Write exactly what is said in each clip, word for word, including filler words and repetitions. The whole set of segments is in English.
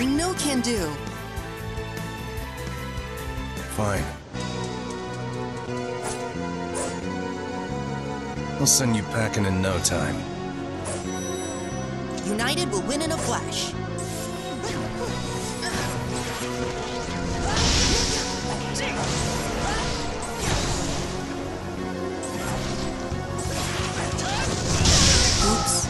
No can do. Fine. I'll send you packing in no time. United will win in a flash. Oops.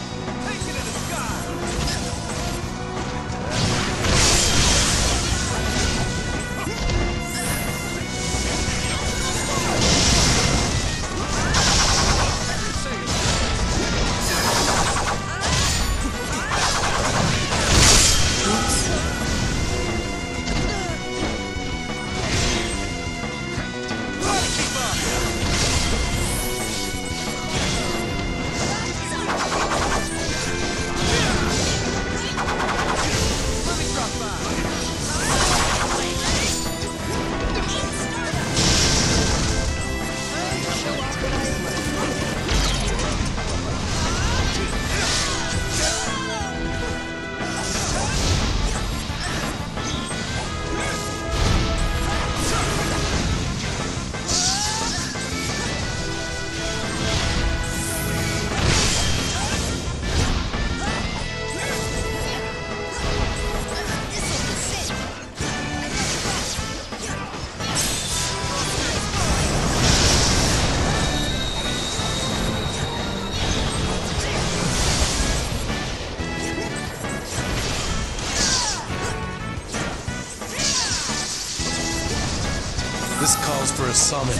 This calls for a summon.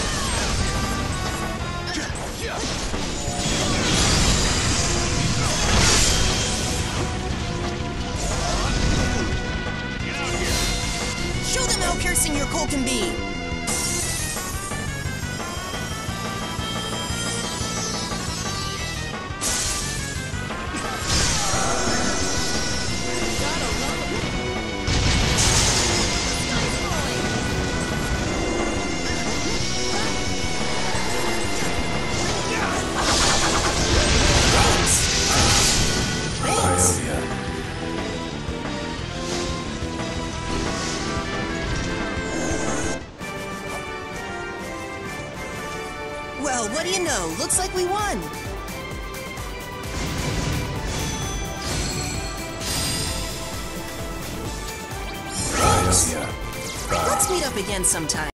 Show them how piercing your coal can be. Well, what do you know? Looks like we won. Let's meet up again sometime.